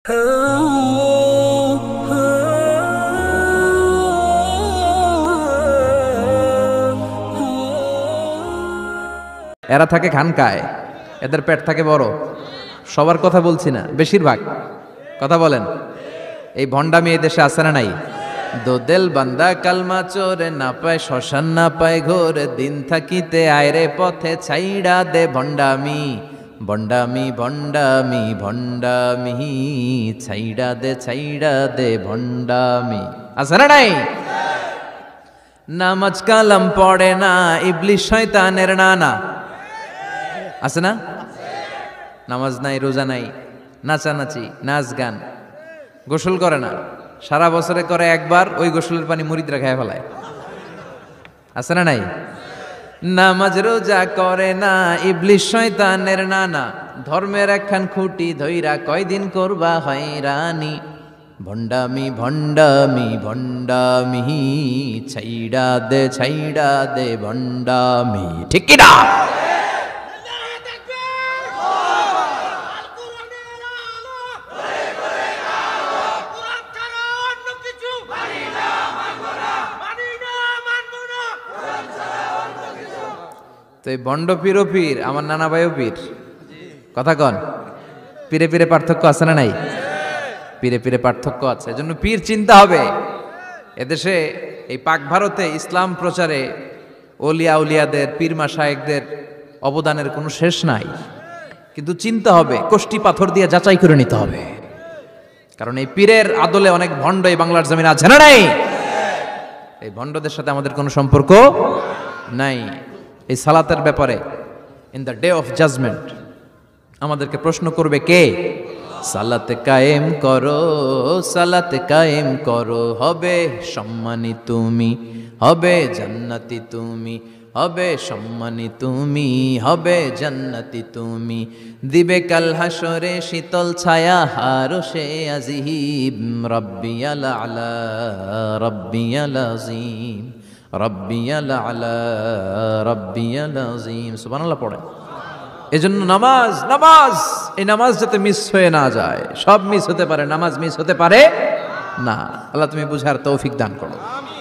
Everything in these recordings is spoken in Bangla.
এরা থাকে খানকায়, এদের পেট থাকে বড়। সবার কথা বলছি না, বেশিরভাগ কথা বলেন। এই ভণ্ডামি এই দেশে আছে না নাই? দোদেল বান্দা কালমা চোরে, না পায় শ্মশান না পায় ঘোর, দিন থাকিতে আয়রে পথে ছাইড়া দে ভণ্ডামি। ভণ্ডামি ভণ্ডামি ভণ্ডামি, ছাইড়া দে ভণ্ডামি। আছে না নাই? নামাজ কালাম পড়ে না, ইবলিশ শয়তানের নানা। আছে না? নামাজ নাই, রোজা নাই, নাচানাচি, নাচ গান, গোসল করে না, সারা বছরে করে একবার, ওই গোসলের পানি মুরিদরা খায় ফেলায়। আছে না নাই? নামাজ রোজা করে না, ইবলিশ শয়তানের নানা, ধর্মের একখান খুঁটি ধইরা কয়দিন করবা হয়রানি। ভণ্ডামি ভণ্ডামি ভণ্ডামি, ছাইড়া দে ভণ্ডামি। ঠিক কি না? তো এই বন্ড পীর ও পীর, আমার নানা ভাইও পীর। কথা কন, পীরে পীরে পার্থক্য আছে না নাই? পীরে পীরে পার্থক্য আছে, এজন্য পীর চিন্তা হবে। এদেশে এই পাক ভারতে ইসলাম প্রচারে ওলিয়া উলিয়াদের, পীর মাশায়েখদের অবদানের কোনো শেষ নাই। কিন্তু চিন্তা হবে, কষ্টি পাথর দিয়ে যাচাই করে নিতে হবে। কারণ এই পীরের আদলে অনেক ভণ্ড এই বাংলার জমিনে আছে না নাই? এই ভণ্ডদের সাথে আমাদের কোনো সম্পর্ক নাই। এই সালাতের ব্যাপারে in the day of judgement আমাদেরকে প্রশ্ন করবে কে? সালাতে কায়েম করো, সালাতে কায়েম করো, হবে সম্মানী তুমি, হবে জান্নাতি তুমি, হবে সম্মানী তুমি, হবে জান্নাতি তুমি। দিবে কাল হাসরে শীতল ছায়া হারশে আজিম, রব্বিয়াল আলা রব্বিয়াল আযীম, রব্বিয়াল আলা রব্বিয়াল আযীম। সুবহানাল্লাহ পড়ে। এজন্য নামাজ, নামাজ, এই নামাজ যাতে মিস হয়ে না যায়। সব মিস হতে পারে, নামাজ মিস হতে পারে না। আল্লাহ তুমি বুঝার তৌফিক দান করো।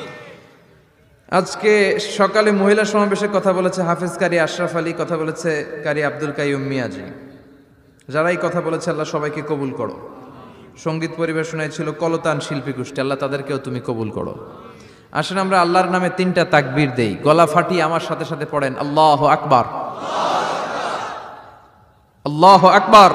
আজকে সকালে মহিলা সমাবেশে কথা বলেছে হাফেজ কারি আশরাফ আলী, কথা বলেছে কারি আব্দুল কাইয়ুম মিয়াজি। যারাই কথা বলেছে আল্লাহ সবাইকে কবুল করো। সঙ্গীত পরিবেশনায় ছিল কলতান শিল্পী গোষ্ঠী, আল্লাহ তাদেরকেও তুমি কবুল করো। আসেন আমরা আল্লাহর নামে 3টা তাকবীর দেই, গলা ফাটিয়ে আমার সাথে সাথে পড়েন আল্লাহু আকবার, আল্লাহু আকবার,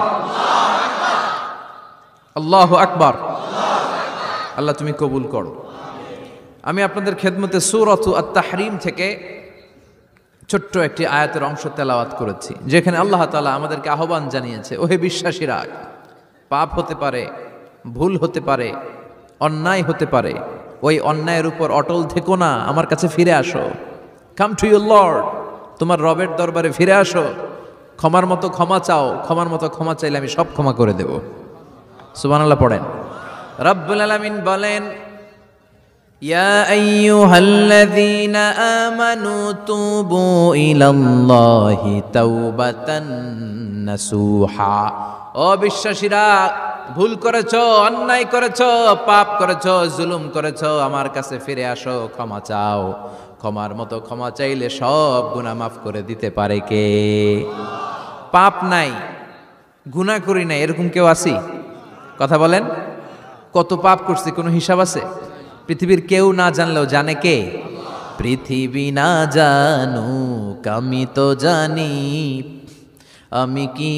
আল্লাহু আকবার। আল্লাহ তুমি কবুল করো। আমি আপনাদের খেদমতে সূরাত আত-তাহরিম থেকে ছোট্ট একটি আয়াতের অংশ তেলাওয়াত করেছি, যেখানে আল্লাহ তাআলা আমাদেরকে আহ্বান জানিয়েছে, ওহে বিশ্বাসীরা, পাপ হতে পারে, ভুল হতে পারে, অন্যায় হতে পারে, ওই অন্যায়ের উপর অটল থেকো না, আমার কাছে ফিরে আসো। কাম টু ইউর লর্ড, তোমার রবের দরবারে ফিরে আসো, ক্ষমার মতো ক্ষমা চাও, ক্ষমার মতো ক্ষমা চাইলে আমি সব ক্ষমা করে দেব। সুবহানাল্লাহ পড়েন। রব্বুল আলামিন বলেন, ইয়া আইয়ুহাল্লাযীনা আমানু তুবু ইলাল্লাহি তাওবাতান নাসুহা। ও বিশ্বাসীরা, ভুল করেছো, অন্যায় করেছো, পাপ করেছো, জুলুম করেছো, আমার কাছে ফিরে আসো, ক্ষমা চাও। ক্ষমার মতো ক্ষমা চাইলে সব গুনাহ মাফ করে দিতে পারে কে? পাপ নাই, গুনাহ করি নাই, এরকম কেউ আছি? কথা বলেন। কত পাপ করছি কোনো হিসাব আছে? পৃথিবীর কেউ না জানলেও জানে কে? পৃথিবী না জানুক আমি তো জানি, আমি কি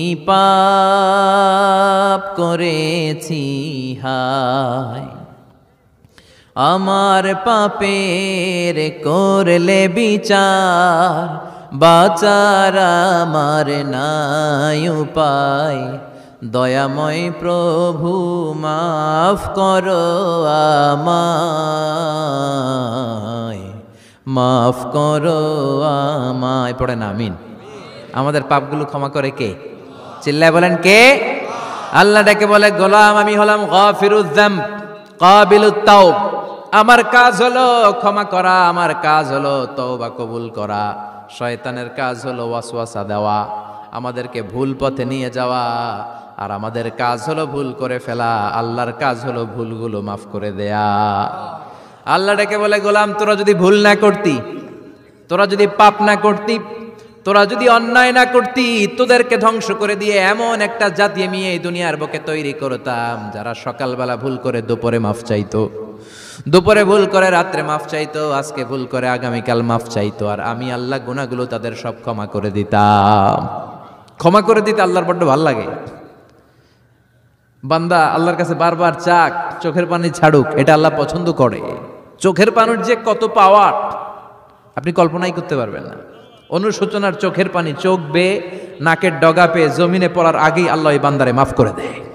পাপ করেছি হায়। আমার পাপের করলে বিচার, বাঁচার আমার নাই উপায়। দয়াময় প্রভু মাফ করো আমায়, মাফ করো আমায়। পড়েন আমিন। আমাদের পাপগুলো ক্ষমা করে কে? চিল্লায় বলেন কে? আল্লাহ ডেকে বলে, গোলাম আমি হলাম গাফিরুয যামব কাবিলুত তাওব। আমার কাজ হলো ক্ষমা করা, আমার কাজ হলো তওবা কবুল করা। শয়তানের কাজ হলো ওয়াসওয়াসা দেওয়া, আমাদেরকে ভুল পথে নিয়ে যাওয়া। আর আমাদের কাজ হলো ভুল করে ফেলা, আল্লাহর কাজ হলো ভুলগুলো মাফ করে দেয়া। আল্লাহ ডেকে বলে, গোলাম তোরা যদি ভুল না করতি, তোরা যদি পাপ না করতি, তোরা যদি অন্যায় না করতি, তোদেরকে ধ্বংস করে দিয়ে এমন একটা জাতি আমি এই দুনিয়ার বুকে তৈরি করতাম যারা সকালবেলা ভুল করে দুপুরে মাফ চাইতো, দুপুরে ভুল করে রাত্রে মাফ চাইতো, আজকে ভুল করে আগামীকাল মাফ চাইতো, আর আমি আল্লাহ গুনাহগুলো তাদের সব ক্ষমা করে দিতাম। ক্ষমা করে দিতে আল্লাহর বড্ড ভালো লাগে। বান্দা আল্লাহর কাছে বারবার চাক, চোখের পানি ছাড়ুক, এটা আল্লাহ পছন্দ করে। চোখের পানির যে কত পাওয়ার আপনি কল্পনাই করতে পারবেন না। অনুশোচনার চোখের পানি চোখ বেয়ে নাকের ডগা পেয়ে জমিনে পড়ার আগেই আল্লাহ এই বান্দারে মাফ করে দেয়।